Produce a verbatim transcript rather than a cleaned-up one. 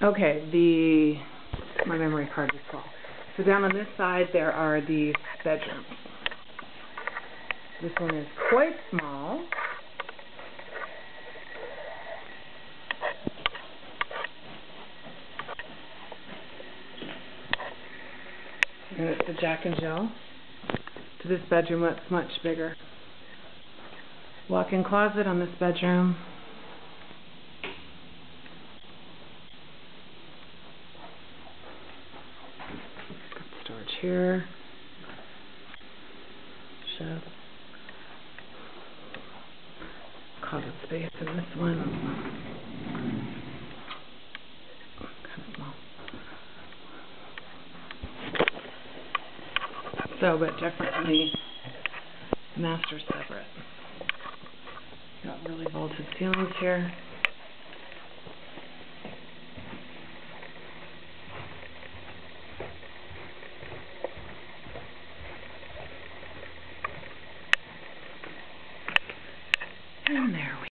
Okay, the, my memory card is full. So down on this side there are the bedrooms. This one is quite small. And it's the Jack and Jill. To this bedroom, it's much bigger. Walk-in closet on this bedroom. Storage here. Shelf. Closet space in this one. Kind of small. So, but differently, master separate. Got really vaulted ceilings here. And there we